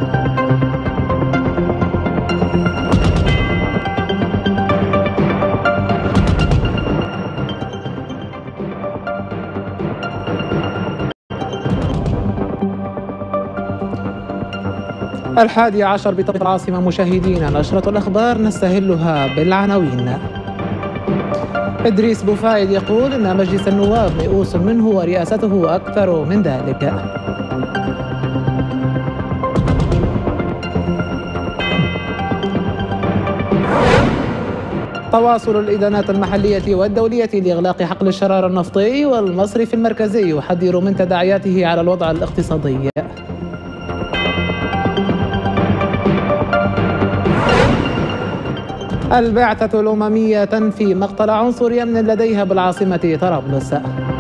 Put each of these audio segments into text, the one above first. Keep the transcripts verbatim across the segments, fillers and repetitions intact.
الحادي عشر بتوقيت العاصمة مشاهدينا، نشرة الأخبار نستهلها بالعناوين. إدريس بوفايد يقول إن مجلس النواب ميؤوس منه ورئاسته أكثر من ذلك. تواصل الإدانات المحلية والدولية لإغلاق حقل الشرار النفطي والمصرف المركزي يحذر من تداعياته على الوضع الاقتصادي. البعثة الأممية تنفي مقتل عنصر أمن لديها بالعاصمة طرابلس.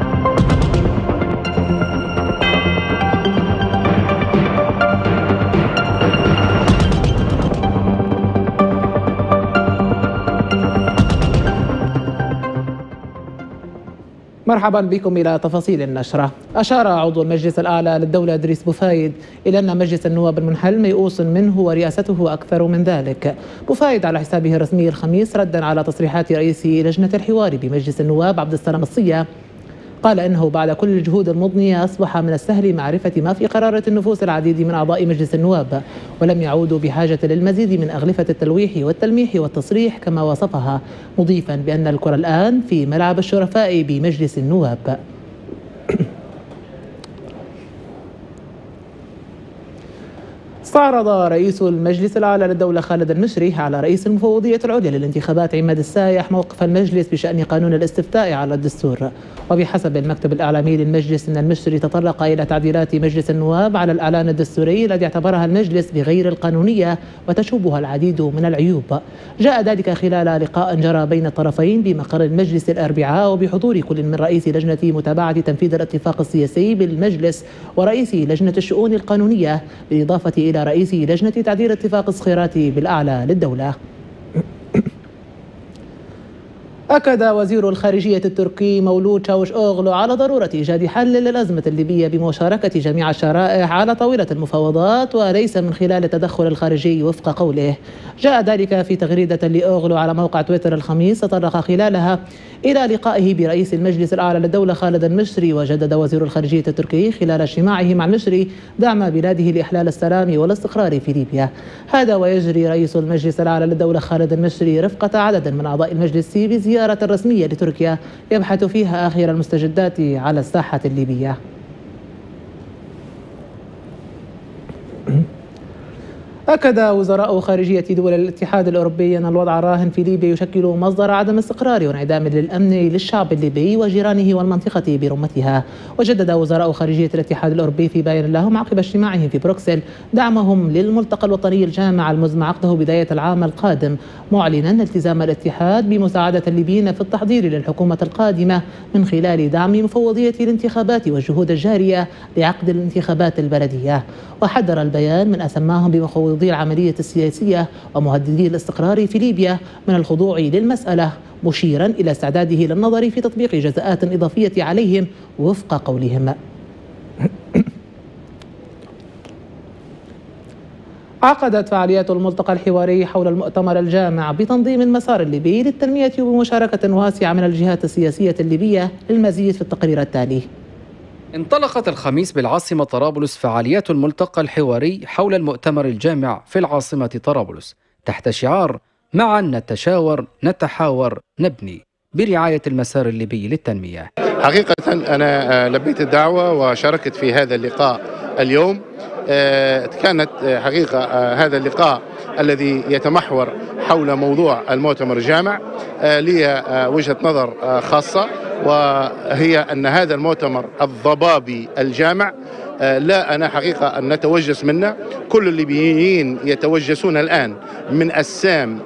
مرحبا بكم إلى تفاصيل النشرة. أشار عضو المجلس الأعلى للدولة إدريس بوفايد إلى أن مجلس النواب المنحل ميؤوس منه ورئاسته أكثر من ذلك. بوفايد على حسابه الرسمي الخميس ردا على تصريحات رئيس لجنة الحوار بمجلس النواب عبد السلام الصية، قال إنه بعد كل الجهود المضنية أصبح من السهل معرفة ما في قرارة النفوس العديد من أعضاء مجلس النواب، ولم يعودوا بحاجة للمزيد من أغلفة التلويح والتلميح والتصريح كما وصفها، مضيفا بأن الكرة الآن في ملعب الشرفاء بمجلس النواب. استعرض رئيس المجلس الأعلى للدولة خالد المشري على رئيس المفوضية العليا للانتخابات عماد السايح موقف المجلس بشأن قانون الاستفتاء على الدستور. وبحسب المكتب الإعلامي للمجلس أن المشري تطرق إلى تعديلات مجلس النواب على الإعلان الدستوري الذي اعتبرها المجلس بغير القانونية وتشوبها العديد من العيوب. جاء ذلك خلال لقاء جرى بين الطرفين بمقر المجلس الأربعاء وبحضور كل من رئيس لجنة متابعة تنفيذ الاتفاق السياسي بالمجلس ورئيس لجنة الشؤون القانونية، بالإضافة إلى رئيس لجنة تعديل اتفاق الصخيرات بالأعلى للدولة. أكد وزير الخارجية التركي مولود تشاوش أوغلو على ضرورة إيجاد حل للأزمة الليبية بمشاركة جميع الشرائح على طاولة المفاوضات وليس من خلال التدخل الخارجي وفق قوله. جاء ذلك في تغريدة لأوغلو على موقع تويتر الخميس تطرق خلالها إلى لقائه برئيس المجلس الأعلى للدولة خالد المشري. وجدد وزير الخارجية التركي خلال اجتماعه مع المشري دعم بلاده لإحلال السلام والاستقرار في ليبيا. هذا ويجري رئيس المجلس الأعلى للدولة خالد المشري رفقة عدد من أعضاء المجلس بزيارة رسمية لتركيا يبحث فيها آخر المستجدات على الساحة الليبية. أكد وزراء خارجية دول الاتحاد الأوروبي أن الوضع الراهن في ليبيا يشكل مصدر عدم استقرار وانعدام للأمن للشعب الليبي وجيرانه والمنطقة برمتها. وجدد وزراء خارجية الاتحاد الأوروبي في بيان لهم عقب اجتماعهم في بروكسل دعمهم للملتقى الوطني الجامع المزمع عقده بداية العام القادم، معلنا التزام الاتحاد بمساعدة الليبيين في التحضير للحكومة القادمة من خلال دعم مفوضية الانتخابات والجهود الجارية لعقد الانتخابات البلدية. وحذر البيان من أسماهم بمفوضي العملية السياسية ومهددي الاستقرار في ليبيا من الخضوع للمسألة، مشيرا إلى استعداده للنظر في تطبيق جزاءات إضافية عليهم وفق قولهم. عقدت فعاليات الملتقى الحواري حول المؤتمر الجامع بتنظيم المسار الليبي للتنمية بمشاركة واسعة من الجهات السياسية الليبية. للمزيد في التقرير التالي. انطلقت الخميس بالعاصمة طرابلس فعاليات الملتقى الحواري حول المؤتمر الجامع في العاصمة طرابلس تحت شعار معا نتشاور نتحاور نبني برعاية المسار الليبي للتنمية. حقيقة أنا لبيت الدعوة وشاركت في هذا اللقاء اليوم. كانت حقيقة هذا اللقاء الذي يتمحور حول موضوع المؤتمر الجامع لي وجهة نظر خاصة، وهي أن هذا المؤتمر الضبابي الجامع لا أنا حقيقة أن نتوجس منه. كل الليبيين يتوجسون الآن من أسام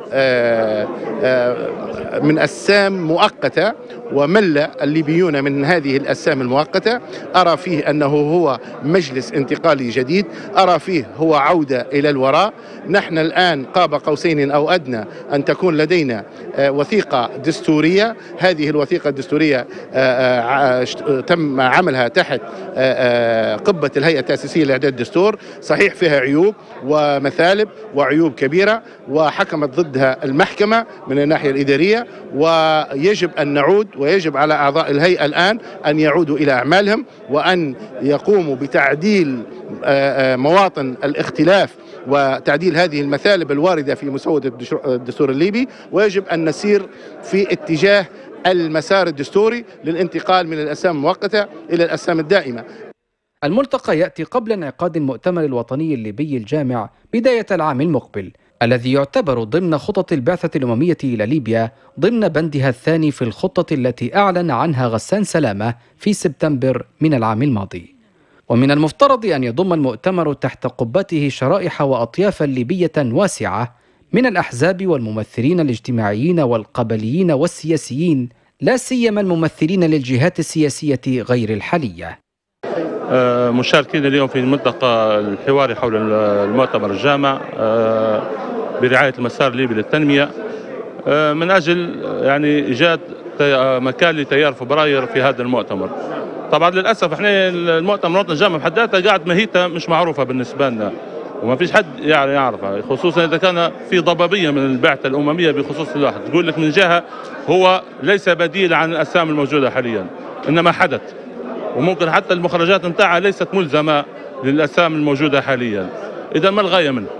من أسام مؤقتة، ومل الليبيون من هذه الأسام المؤقتة. أرى فيه أنه هو مجلس انتقالي جديد، أرى فيه هو عودة إلى الوراء. نحن الآن قاب قوسين أو أدنى أن تكون لدينا وثيقة دستورية. هذه الوثيقة الدستورية تم عملها تحت قبة الهيئة التأسيسية لإعداد الدستور، صحيح فيها عيوب ومثالب وعيوب كبيرة وحكمت ضدها المحكمة من الناحية الإدارية، ويجب أن نعود ويجب على أعضاء الهيئة الآن أن يعودوا إلى أعمالهم وأن يقوموا بتعديل مواطن الاختلاف وتعديل هذه المثالب الواردة في مسودة الدستور الليبي، ويجب أن نسير في اتجاه المسار الدستوري للانتقال من الأسام المؤقتة إلى الأسام الدائمة. الملتقى يأتي قبل انعقاد المؤتمر الوطني الليبي الجامع بداية العام المقبل، الذي يعتبر ضمن خطط البعثة الأممية إلى ليبيا ضمن بندها الثاني في الخطة التي أعلن عنها غسان سلامة في سبتمبر من العام الماضي. ومن المفترض أن يضم المؤتمر تحت قبته شرائح وأطيافا ليبية واسعة من الأحزاب والممثلين الاجتماعيين والقبليين والسياسيين، لا سيما الممثلين للجهات السياسية غير الحالية. مشاركين اليوم في الملتقى الحواري حول المؤتمر الجامع برعاية المسار الليبي للتنمية من أجل يعني إيجاد مكان لتيار فبراير في هذا المؤتمر. طبعا للأسف احنا المؤتمر الوطني الجامع بحد ذاتها قاعد ماهيته مش معروفة بالنسبة لنا وما فيش حد يعني يعرفها، خصوصا إذا كان في ضبابية من البعثة الأممية بخصوص الواحد تقول لك من جهة هو ليس بديل عن الأسامي الموجودة حاليا، إنما حدث وممكن حتى المخرجات نتاعها ليست ملزمة للأسامي الموجودة حاليا. إذا ما الغاية منه؟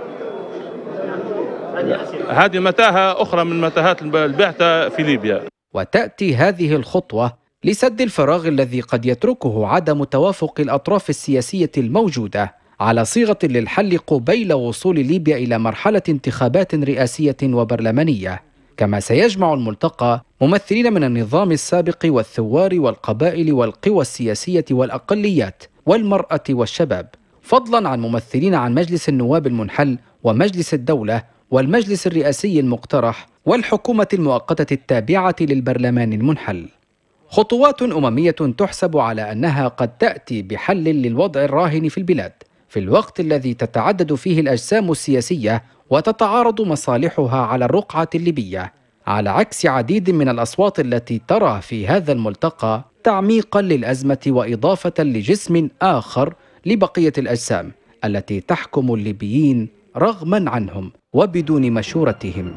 هذه متاهة أخرى من متاهات البعثة في ليبيا. وتأتي هذه الخطوة لسد الفراغ الذي قد يتركه عدم توافق الأطراف السياسية الموجودة على صيغة للحل قبيل وصول ليبيا إلى مرحلة انتخابات رئاسية وبرلمانية. كما سيجمع الملتقى ممثلين من النظام السابق والثوار والقبائل والقوى السياسية والأقليات والمرأة والشباب، فضلا عن ممثلين عن مجلس النواب المنحل ومجلس الدولة والمجلس الرئاسي المقترح والحكومة المؤقتة التابعة للبرلمان المنحل. خطوات أممية تحسب على أنها قد تأتي بحل للوضع الراهن في البلاد في الوقت الذي تتعدد فيه الأجسام السياسية وتتعارض مصالحها على الرقعة الليبية، على عكس عديد من الأصوات التي ترى في هذا الملتقى تعميقا للأزمة وإضافة لجسم آخر لبقية الأجسام التي تحكم الليبيين رغما عنهم وبدون مشورتهم.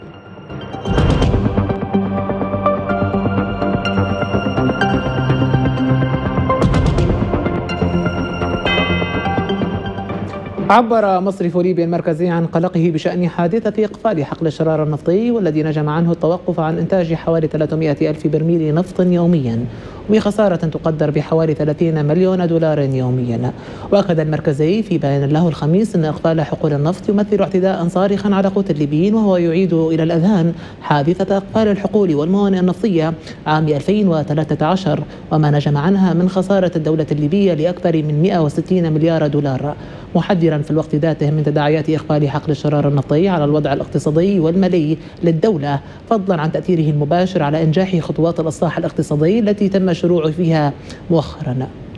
عبر مصرف ليبيا المركزي عن قلقه بشأن حادثة إقفال حقل الشرار النفطي والذي نجم عنه التوقف عن إنتاج حوالي ثلاثمائة ألف برميل نفط يوميا وبخسارة تقدر بحوالي ثلاثين مليون دولار يوميا. وأكد المركزي في بيان له الخميس أن إقفال حقول النفط يمثل اعتداء صارخا على قوت الليبيين، وهو يعيد إلى الأذهان حادثة إقفال الحقول والموانئ النفطية عام ألفين وثلاثة عشر وما نجم عنها من خسارة الدولة الليبية لأكثر من مئة وستين مليار دولار، محذرا في الوقت ذاته من تداعيات إقفال حقل الشرار النفطي على الوضع الاقتصادي والمالي للدولة، فضلا عن تأثيره المباشر على إنجاح خطوات الإصلاح الاقتصادي التي تم الشروع فيها مؤخرا.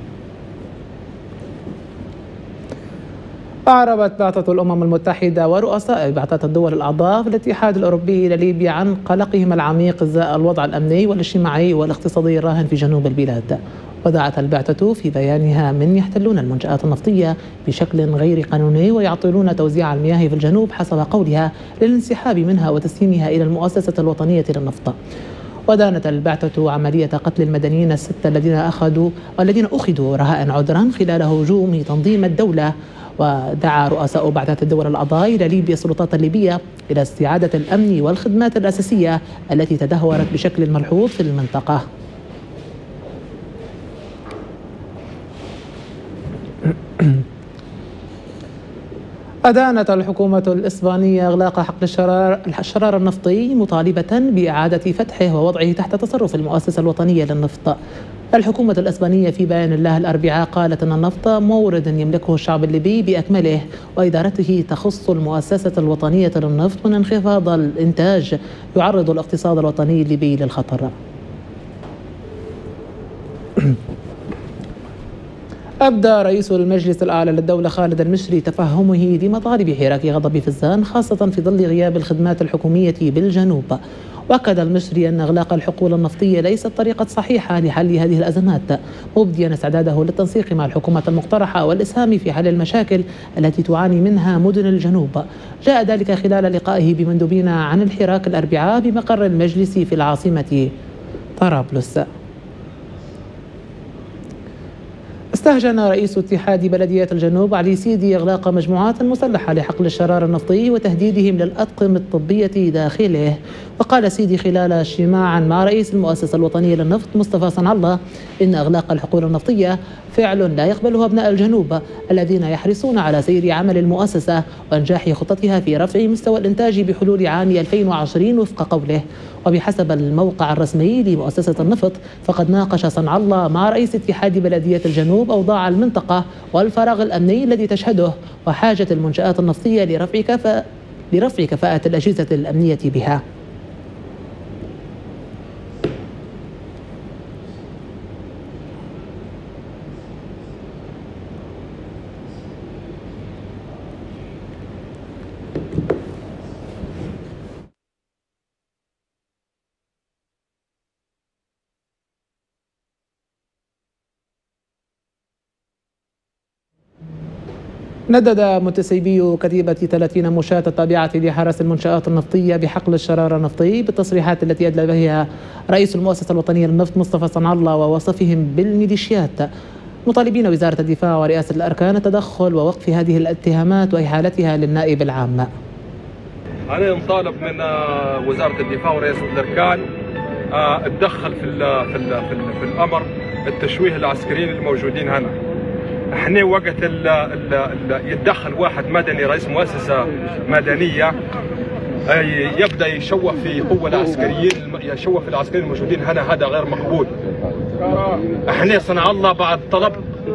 أعربت بعثة الأمم المتحدة ورؤساء بعثات الدول الأعضاء في الاتحاد الأوروبي إلى ليبيا عن قلقهم العميق إزاء الوضع الأمني والاجتماعي والاقتصادي الراهن في جنوب البلاد. ودعت البعثة في بيانها من يحتلون المنشآت النفطية بشكل غير قانوني ويعطلون توزيع المياه في الجنوب حسب قولها للانسحاب منها وتسليمها إلى المؤسسة الوطنية للنفط. ودانت البعثة عملية قتل المدنيين الستة الذين أخذوا الذين أخذوا رهائن عذرا خلال هجوم تنظيم الدولة. ودعا رؤساء بعثات الدول الأعضاء إلى ليبيا السلطات الليبية إلى استعادة الأمن والخدمات الأساسية التي تدهورت بشكل ملحوظ في المنطقة. أدانت الحكومة الإسبانية إغلاق حقل الشرار, الشرار النفطي مطالبة بإعادة فتحه ووضعه تحت تصرف المؤسسة الوطنية للنفط. الحكومة الإسبانية في بيان الله الأربعاء قالت أن النفط مورد يملكه الشعب الليبي بأكمله، وإدارته تخص المؤسسة الوطنية للنفط من انخفاض الإنتاج يعرض الاقتصاد الوطني الليبي للخطر. أبدى رئيس المجلس الأعلى للدولة خالد المشري تفهمه لمطالب حراك غضب فزان، خاصة في ظل غياب الخدمات الحكومية بالجنوب. وأكد المصري أن إغلاق الحقول النفطية ليست طريقة صحيحة لحل هذه الأزمات، مبديا استعداده للتنسيق مع الحكومة المقترحة والإسهام في حل المشاكل التي تعاني منها مدن الجنوب. جاء ذلك خلال لقائه بمندوبين عن الحراك الأربعاء بمقر المجلس في العاصمة طرابلس. استهجن رئيس اتحاد بلديات الجنوب علي سيدي إغلاق مجموعات مسلحة لحقل الشرار النفطي وتهديدهم للأطقم الطبية داخله. وقال سيدي خلال اجتماع مع رئيس المؤسسة الوطنية للنفط مصطفى صنع الله إن إغلاق الحقول النفطية فعل لا يقبله أبناء الجنوب الذين يحرصون على سير عمل المؤسسة وإنجاح خطتها في رفع مستوى الإنتاج بحلول عام ألفين وعشرين وفق قوله. وبحسب الموقع الرسمي لمؤسسة النفط فقد ناقش صنع الله مع رئيس اتحاد بلدية الجنوب أوضاع المنطقة والفراغ الأمني الذي تشهده وحاجة المنشآت النفطية لرفع كفاءة لرفع كفاءة الأجهزة الأمنية بها. ندد منتسبي كتيبة ثلاثين مشاة التابعة لحرس المنشآت النفطية بحقل الشرار النفطي بالتصريحات التي أدلى بها رئيس المؤسسة الوطنية للنفط مصطفى صنع الله ووصفهم بالميليشيات، مطالبين وزارة الدفاع ورئاسة الأركان التدخل ووقف هذه الاتهامات وإحالتها للنائب العام. أنا مطالب من وزارة الدفاع ورئاسة الأركان تدخل في في في الأمر التشويه العسكريين الموجودين هنا. احنا وقت ال ال يتدخل واحد مدني رئيس مؤسسه مدنيه يبدا يشوه في قوه العسكريين يشوه في العسكريين الموجودين هنا، هذا غير مقبول. احنا صنع الله بعد طلب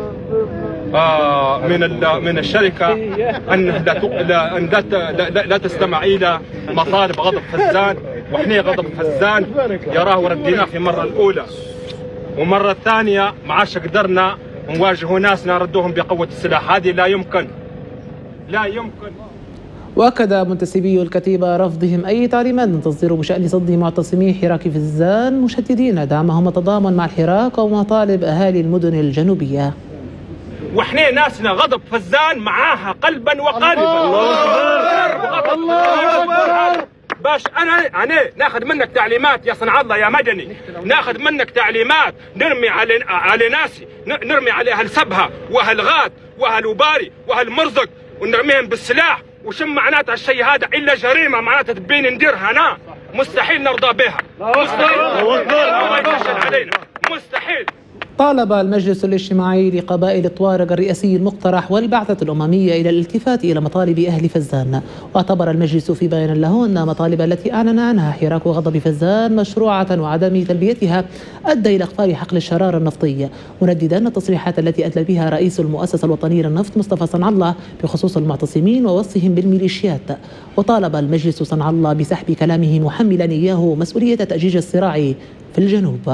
آه من من الشركه ان لا ان لا, لا, لا تستمع الى مطالب غضب فزان، واحنا غضب فزان يراه رديناه في المره الاولى، ومره ثانيه ما عادش قدرنا نواجهوا ناسنا ردوهم بقوة السلاح. هذه لا يمكن لا يمكن. وأكد منتسبي الكتيبة رفضهم أي تعليمات تصدر بشأن صد معتصمي حراك فزان، مشددين دعمهم التضامن مع الحراك ومطالب أهالي المدن الجنوبية. وإحنا ناسنا غضب فزان معاها قلبا وقالبا. الله الله باش انا انا ناخذ منك تعليمات يا صنع الله يا مدني، ناخذ منك تعليمات نرمي على على ناسي، نرمي على اهل سبها واهل غاد واهل وباري واهل مرزق ونرميهم بالسلاح. وش معناتها الشيء هذا الا جريمه معناتها تبين نديرها هنا، مستحيل نرضى بها، مستحيل الله يفشل علينا، مستحيل. طالب المجلس الاجتماعي لقبائل الطوارق الرئاسي المقترح والبعثة الأممية إلى الالتفات إلى مطالب أهل فزان. واعتبر المجلس في بيان له أن المطالب التي أعلن عنها حراك وغضب فزان مشروعة وعدم تلبيتها أدى إلى إخفاء حقل الشرار النفطي، منددا التصريحات التي أدلى بها رئيس المؤسسة الوطنية للنفط مصطفى صنع الله بخصوص المعتصمين ووصفهم بالميليشيات. وطالب المجلس صنع الله بسحب كلامه محملا إياه مسؤولية تأجيج الصراع في الجنوب.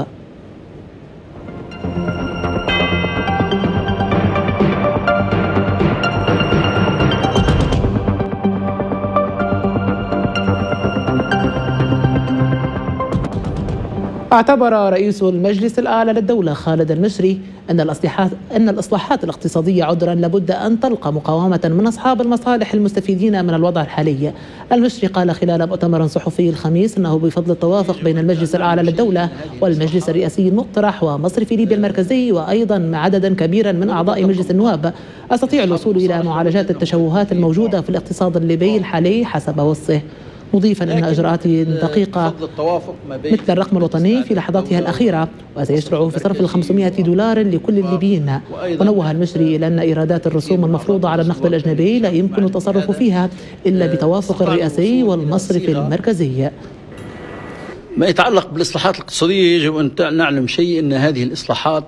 اعتبر رئيس المجلس الأعلى للدولة خالد المصري أن الإصلاحات أن الإصلاحات الاقتصادية عذرا لابد أن تلقى مقاومة من أصحاب المصالح المستفيدين من الوضع الحالي. المصري قال خلال مؤتمر صحفي الخميس أنه بفضل التوافق بين المجلس الأعلى للدولة والمجلس الرئاسي المقترح ومصرف ليبيا المركزي وأيضا عددا كبيرا من أعضاء مجلس النواب استطيع الوصول إلى معالجات التشوهات الموجودة في الاقتصاد الليبي الحالي حسب وصفه، مضيفا أن إجراءات دقيقة مثل الرقم الوطني في لحظاتها الأخيرة وسيشرع في صرف الخمسمائة دولار لكل الليبيين. ونوه المصري إلى أن إيرادات الرسوم المفروضة على النقد الأجنبي لا يمكن التصرف فيها إلا بتوافق الرئاسي والمصرف المركزي. ما يتعلق بالإصلاحات الاقتصادية يجب أن نعلم شيء، أن هذه الإصلاحات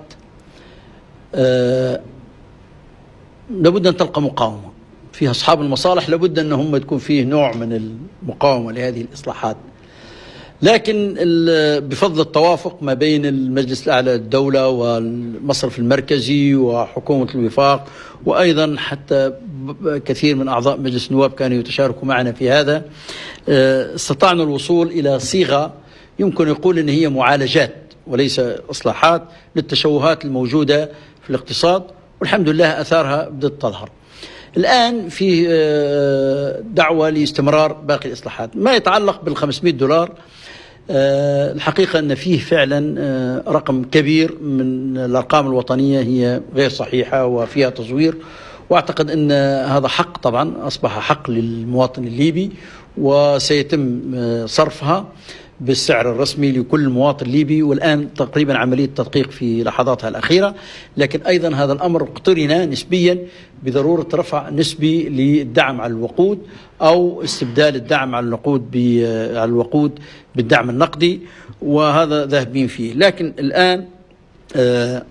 آه لابد أن تلقى مقاومة فيها أصحاب المصالح، لابد أن هم تكون فيه نوع من المقاومة لهذه الإصلاحات. لكن بفضل التوافق ما بين المجلس الأعلى للدولة والمصرف المركزي وحكومة الوفاق، وأيضا حتى كثير من أعضاء مجلس النواب كانوا يتشاركوا معنا في هذا، استطعنا الوصول إلى صيغة يمكن يقول أن هي معالجات وليس إصلاحات للتشوهات الموجودة في الاقتصاد، والحمد لله أثارها بدأت تظهر. الآن في دعوة لاستمرار باقي الإصلاحات. ما يتعلق بالخمسمائة دولار، الحقيقة أن فيه فعلا رقم كبير من الأرقام الوطنية هي غير صحيحة وفيها تزوير، وأعتقد أن هذا حق طبعا أصبح حق للمواطن الليبي، وسيتم صرفها بالسعر الرسمي لكل مواطن ليبي، والآن تقريبا عملية تدقيق في لحظاتها الأخيرة. لكن أيضا هذا الأمر اقترن نسبيا بضرورة رفع نسبي للدعم على الوقود أو استبدال الدعم على النقود على الوقود بالدعم النقدي، وهذا ذاهبين فيه. لكن الآن آه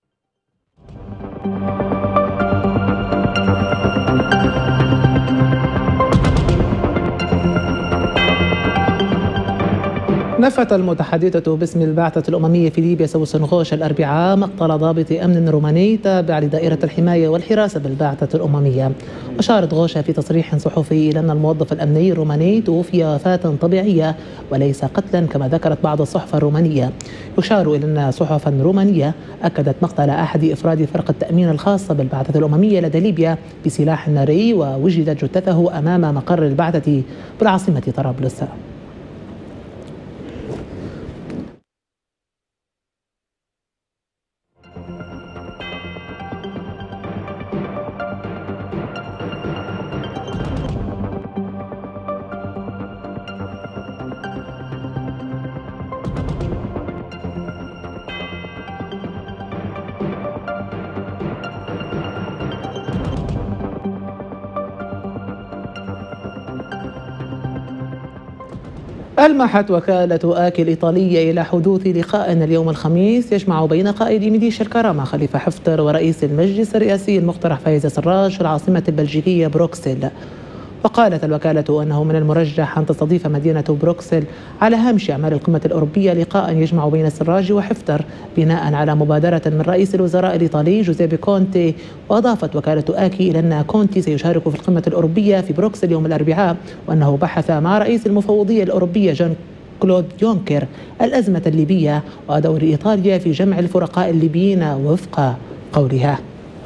نفت المتحدثة باسم البعثة الأممية في ليبيا سوسن غوش الأربعاء مقتل ضابط أمن روماني تابع لدائرة الحماية والحراسة بالبعثة الأممية. أشارت غوشة في تصريح صحفي إلى أن الموظف الأمني الروماني توفي وفاة طبيعية وليس قتلا كما ذكرت بعض الصحف الرومانية. يشار إلى أن صحفا رومانية أكدت مقتل أحد أفراد فرقة التأمين الخاصة بالبعثة الأممية لدى ليبيا بسلاح ناري، ووجدت جثته أمام مقر البعثة بالعاصمة طرابلس. ألمحت وكالة آكي الإيطالية إلى حدوث لقاء اليوم الخميس يجمع بين قائد ميليشيا الكرامة خليفة حفتر ورئيس المجلس الرئاسي المقترح فايز سراج في العاصمة البلجيكية بروكسل. وقالت الوكالة أنه من المرجح أن تستضيف مدينة بروكسل على هامش أعمال القمة الأوروبية لقاء يجمع بين سراج وحفتر بناء على مبادرة من رئيس الوزراء الإيطالي جوزيبي كونتي. وأضافت وكالة آكي إلى أن كونتي سيشارك في القمة الأوروبية في بروكسل يوم الأربعاء، وأنه بحث مع رئيس المفوضية الأوروبية جان كلود يونكر الأزمة الليبية ودور إيطاليا في جمع الفرقاء الليبيين وفق قولها.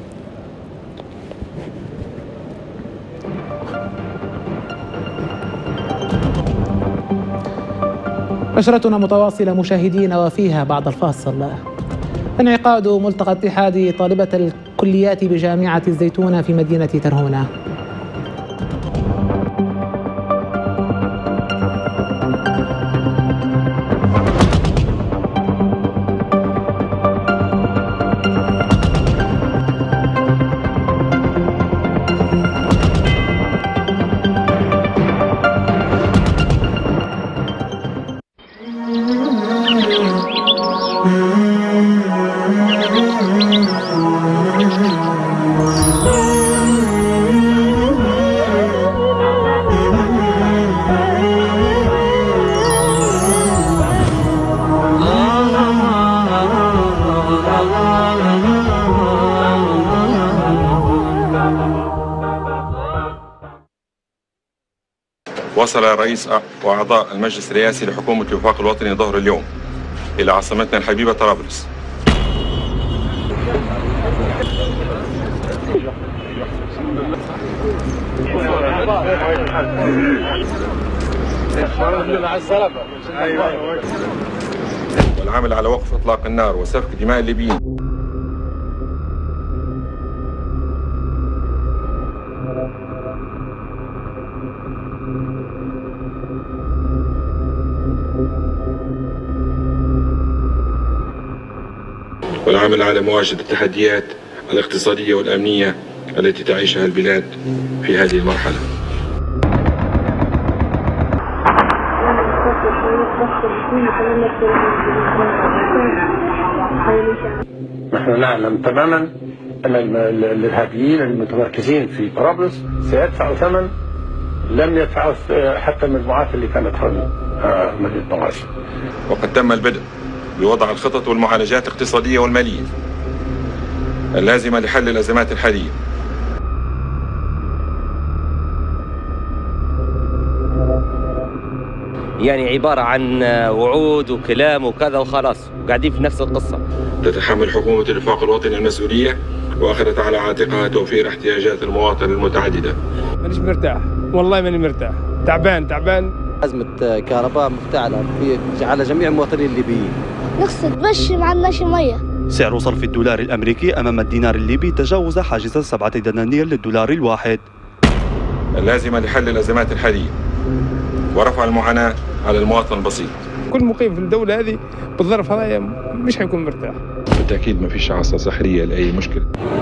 نشرتنا متواصلة مشاهدينا وفيها بعد الفاصل انعقاد ملتقى اتحاد طالبة الكليات بجامعة الزيتونة في مدينة ترهونة. وصل الرئيس وأعضاء المجلس الرئاسي لحكومة الوفاق الوطني ظهر اليوم إلى عاصمتنا الحبيبة طرابلس. والعمل على وقف إطلاق النار وسفك دماء الليبيين. والعمل على مواجهة التحديات الاقتصادية والأمنية التي تعيشها البلاد في هذه المرحلة. نحن نعلم تماما أن الإرهابيين المتمركزين في طرابلس سيدفعوا ثمن لم يدفعوا حتى المجموعات اللي كانت حولهم. مدينة بنغازي. وقد تم البدء بوضع الخطط والمعالجات الاقتصادية والمالية اللازمة لحل الأزمات الحالية. يعني عبارة عن وعود وكلام وكذا وخلاص، قاعدين في نفس القصة. تتحمل حكومة الوفاق الوطني المسؤولية وأخذت على عاتقها توفير احتياجات المواطن المتعددة. مانيش مرتاح، والله ماني مرتاح، تعبان تعبان. أزمة كهرباء مفتعلة في على جميع المواطنين الليبيين. نقصد باش ما عندناش مية. سعر صرف الدولار الأمريكي أمام الدينار الليبي تجاوز حاجز سبعة دنانير للدولار الواحد، اللازمة لحل الأزمات الحالية ورفع المعاناة على المواطن البسيط. كل مقيم في الدولة هذه بالظرف هذا مش حيكون مرتاح. بالتأكيد ما فيش عصا سحرية لأي مشكلة.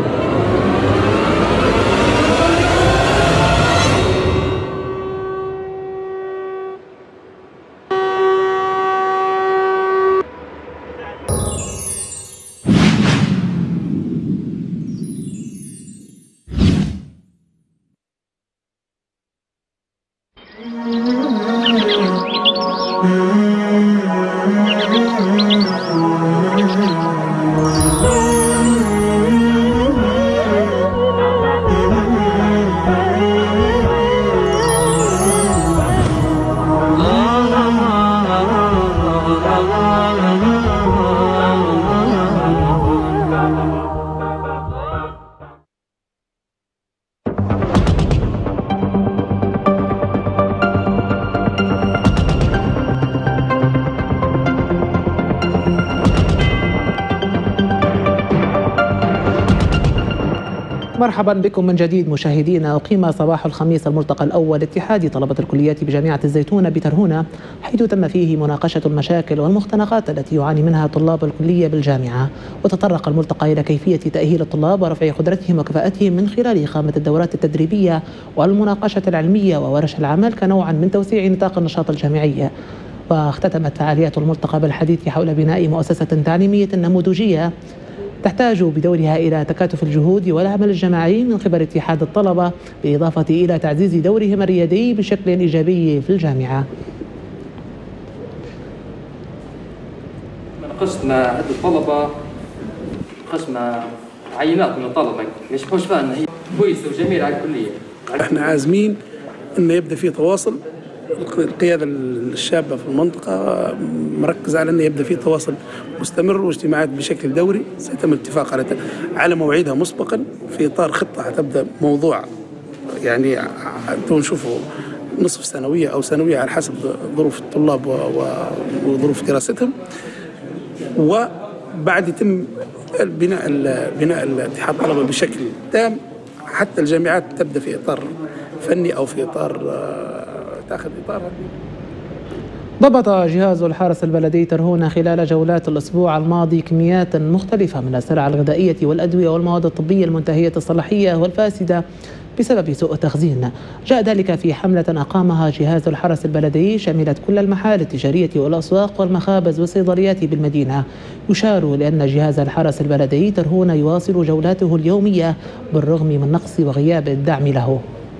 مرحبا بكم من جديد مشاهدينا. أقيم صباح الخميس الملتقى الأول لاتحاد طلبة الكليات بجامعة الزيتون بترهونة، حيث تم فيه مناقشة المشاكل والمختنقات التي يعاني منها طلاب الكلية بالجامعة. وتطرق الملتقى إلى كيفية تأهيل الطلاب ورفع قدرتهم وكفاءتهم من خلال إقامة الدورات التدريبية والمناقشة العلمية وورش العمل كنوع من توسيع نطاق النشاط الجامعي. واختتمت فعاليات الملتقى بالحديث حول بناء مؤسسة تعليمية نموذجية تحتاج بدورها إلى تكاتف الجهود والعمل الجماعي من قبل اتحاد الطلبة، بالإضافة إلى تعزيز دورهم الريادي بشكل إيجابي في الجامعة. ناقشت مع عدة طلبة، ناقشت مع عينات من الطلبة ما يشبهوش فيها أن هي كويسة وجميلة على الكلية. احنا عازمين أن يبدأ في تواصل. القيادة الشابة في المنطقة مركز على أن يبدأ في تواصل مستمر واجتماعات بشكل دوري. سيتم الاتفاق على على موعدها مسبقا في إطار خطة هتبدأ موضوع يعني نشوفه نصف سنوية أو سنوية على حسب ظروف الطلاب وظروف دراستهم، وبعد يتم بناء بناء الاتحاد الطلبة بشكل تام حتى الجامعات تبدأ في إطار فني أو في إطار تاخذ إطارها. ضبط جهاز الحرس البلدي ترهونة خلال جولات الأسبوع الماضي كميات مختلفة من السلع الغذائية والأدوية والمواد الطبية المنتهية الصلاحية والفاسدة بسبب سوء التخزين. جاء ذلك في حملة أقامها جهاز الحرس البلدي شملت كل المحال التجارية والأسواق والمخابز والصيدليات بالمدينة. يشار لأن جهاز الحرس البلدي ترهونة يواصل جولاته اليومية بالرغم من نقص وغياب الدعم له.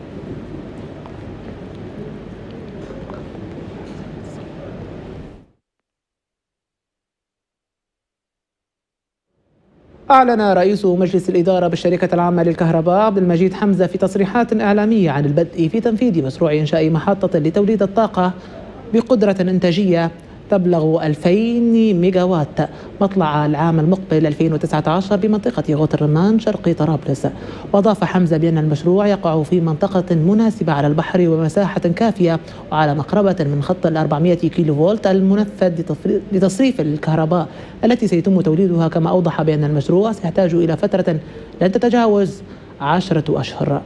أعلن رئيس مجلس الإدارة بالشركة العامة للكهرباء عبد المجيد حمزة في تصريحات إعلامية عن البدء في تنفيذ مشروع إنشاء محطة لتوليد الطاقة بقدرة إنتاجية تبلغ ألفين ميجاوات مطلع العام المقبل ألفين وتسعة عشر بمنطقة غوط الرمان شرق طرابلس. وأضاف حمزة بأن المشروع يقع في منطقة مناسبة على البحر ومساحة كافية وعلى مقربة من خط الأربعمائة كيلو فولت المنفذ لتصريف الكهرباء التي سيتم توليدها، كما أوضح بأن المشروع سيحتاج إلى فترة لن تتجاوز عشرة أشهر.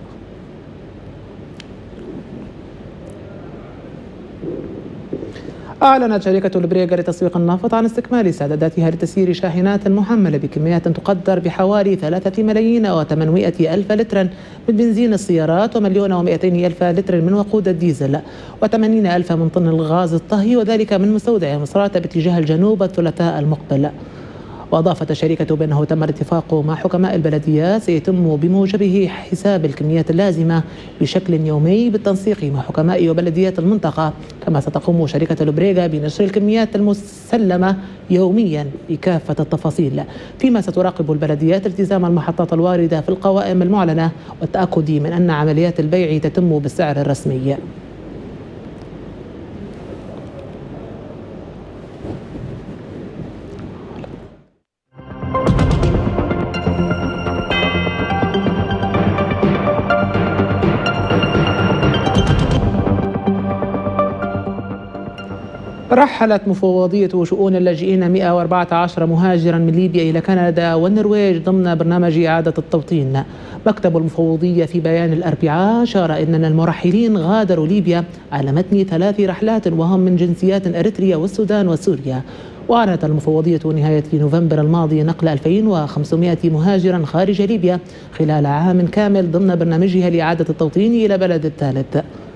أعلنت شركة البريغا لتسويق النفط عن استكمال استعداداتها لتسيير شاحنات محملة بكميات تقدر بحوالي ثلاثة ملايين وثمانمائة ألف لتر من بنزين السيارات ومليون ومئتين ألف لتر من وقود الديزل وثمانين ألف من طن الغاز الطهي، وذلك من مستودع مصراتة باتجاه الجنوب الثلاثاء المقبل. وأضافت الشركة بأنه تم الاتفاق مع حكماء البلديات سيتم بموجبه حساب الكميات اللازمة بشكل يومي بالتنسيق مع حكماء وبلديات المنطقة، كما ستقوم شركة لوبريغا بنشر الكميات المسلمة يوميا بكافة التفاصيل، فيما ستراقب البلديات التزام المحطات الواردة في القوائم المعلنة والتأكد من أن عمليات البيع تتم بالسعر الرسمي. رحلت مفوضية شؤون اللاجئين مئة وأربعة عشر مهاجرا من ليبيا إلى كندا والنرويج ضمن برنامج إعادة التوطين. مكتب المفوضية في بيان الأربعاء أشار أن المرحلين غادروا ليبيا على متن ثلاث رحلات وهم من جنسيات أريتريا والسودان وسوريا. وأعلنت المفوضية نهاية نوفمبر الماضي نقل ألفين وخمسمائة مهاجرا خارج ليبيا خلال عام كامل ضمن برنامجها لإعادة التوطين إلى بلد الثالث.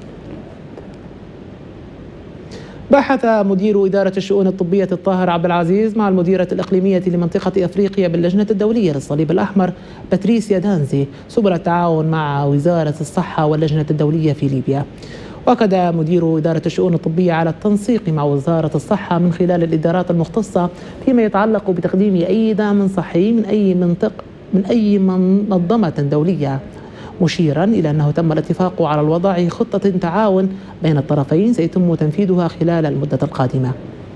بحث مدير إدارة الشؤون الطبية الطاهر عبد العزيز مع المديرة الإقليمية لمنطقة أفريقيا باللجنة الدولية للصليب الأحمر باتريسيا دانزي سبل التعاون مع وزارة الصحة واللجنة الدولية في ليبيا. وأكد مدير إدارة الشؤون الطبية على التنسيق مع وزارة الصحة من خلال الإدارات المختصة فيما يتعلق بتقديم أي دعم صحي من أي منطق من أي منظمة دولية، مشيرا إلى أنه تم الاتفاق على الوضع خطة تعاون بين الطرفين سيتم تنفيذها خلال المدة القادمة.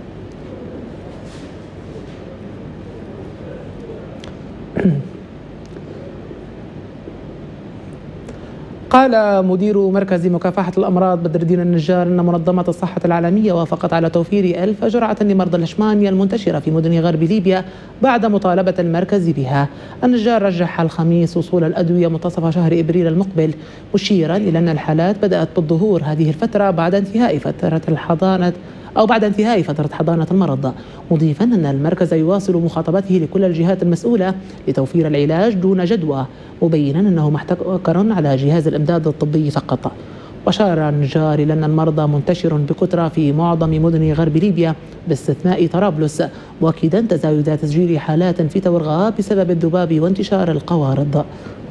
قال مدير مركز مكافحة الأمراض بدر الدين النجار أن منظمة الصحة العالمية وافقت على توفير ألف جرعة لمرضى الإشمانيا المنتشرة في مدن غرب ليبيا بعد مطالبة المركز بها. النجار رجح الخميس وصول الأدوية منتصف شهر إبريل المقبل، مشيرا إلى أن الحالات بدأت بالظهور هذه الفترة بعد انتهاء فترة الحضانة أو بعد انتهاء فترة حضانة المرض، مضيفا أن المركز يواصل مخاطبته لكل الجهات المسؤولة لتوفير العلاج دون جدوى، مبينا أنه محتكر على جهاز الإمداد الطبي فقط. وأشار النجار إلى أن المرضى منتشر بكثرة في معظم مدن غرب ليبيا باستثناء طرابلس، مؤكدا تزايد تسجيل حالات في تورغا بسبب الذباب وانتشار القوارض.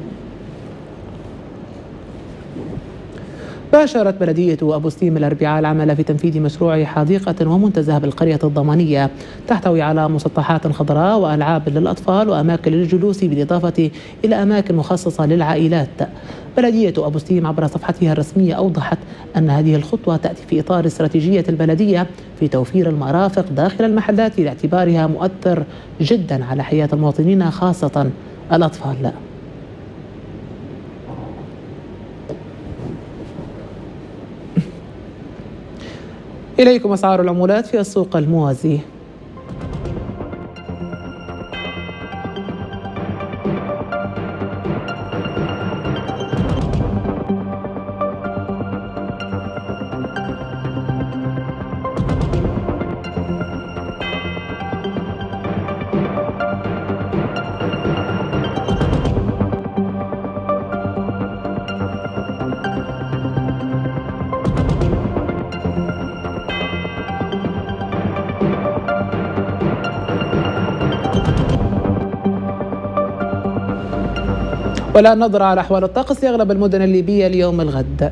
باشرت بلدية أبو سليم الأربعاء العمل في تنفيذ مشروع حديقة ومنتزه بالقرية الضمانية تحتوي على مسطحات خضراء وألعاب للأطفال وأماكن للجلوس بالإضافة إلى أماكن مخصصة للعائلات. بلدية أبو سليم عبر صفحتها الرسمية أوضحت أن هذه الخطوة تأتي في إطار استراتيجية البلدية في توفير المرافق داخل المحلات لاعتبارها مؤثر جدا على حياة المواطنين خاصة الأطفال. إليكم أسعار العملات في السوق الموازي. ولا نظرة على أحوال الطقس لأغلب المدن الليبية اليوم الغد.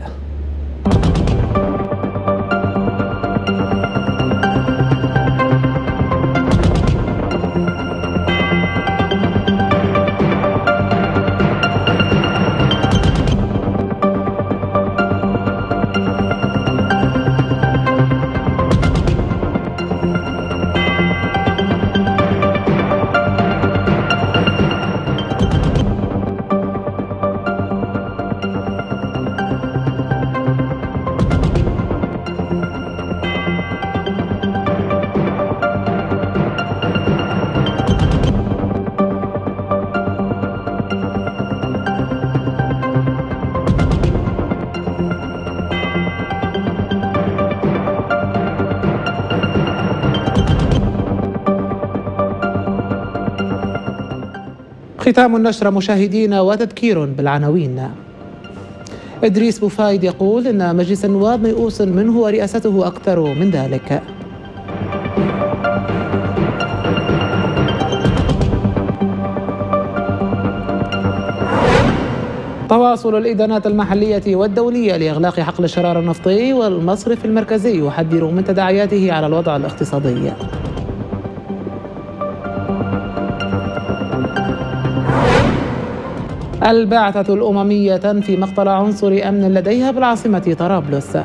ختام النشرة مشاهدينا وتذكير بالعناوين. إدريس بوفايد يقول إن مجلس النواب ميؤوس منه ورئاسته أكثر من ذلك. تواصل الإدانات المحلية والدولية لإغلاق حقل الشرار النفطي والمصرف المركزي يحذر من تداعياته على الوضع الاقتصادي. البعثة الأممية في مقتل عنصر أمن لديها بالعاصمة طرابلس.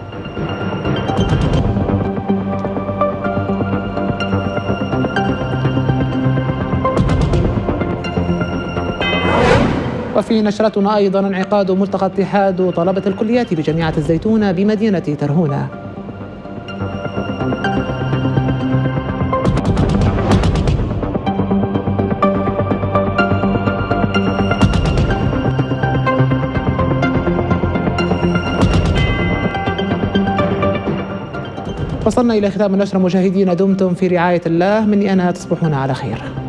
وفي نشرتنا أيضا انعقاد ملتقى اتحاد طلبة الكليات بجامعة الزيتون بمدينة ترهونة. وصلنا إلى ختام النشرة مشاهدينا، دمتم في رعاية الله، مني أنا تصبحون على خير.